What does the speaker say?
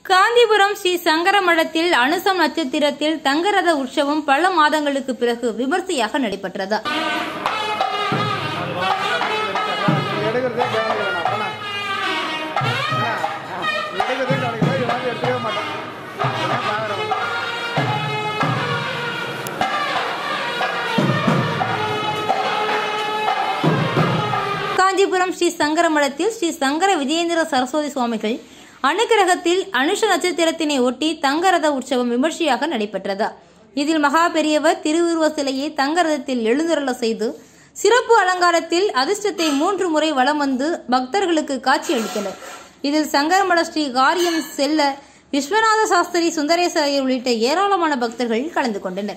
காஞ்சிபுரம் ஸ்ரீ சங்கர மடத்தில் அனுசம் நட்சத்திரத்தில் தங்கரத உற்சவம் பல மாதங்களுக்கு பிறகு விமர்சையாக நடைபெற்றது. காஞ்சிபுரம் ஸ்ரீ சங்கர மடத்தில் ஸ்ரீ சங்கர விஜயேந்திர சரஸ்வதி சுவாமிகள் அனுக்கிரகத்தில் அனுஷ நட்சத்திரத்தினை ஒட்டி தங்கரத உற்சவம் விமர்சையாக நடைபெற்றது. இதில் மகா பெரியவர் திருவுருவ சிலையை தங்கரதத்தில் எழுந்தருள செய்து சிறப்பு அலங்காரத்தில் அதிர்ஷ்டத்தை 3 முறை வலம் வந்து பக்தர்களுக்கு காட்சி அளித்தனர். இதில் சங்கரமட ஸ்ரீ காரியம் செல்ல விஸ்வநாத சாஸ்திரி சுந்தரேச ஐயர் உள்ளிட்ட ஏராளமான பக்தர்கள் கலந்து கொண்டனர்.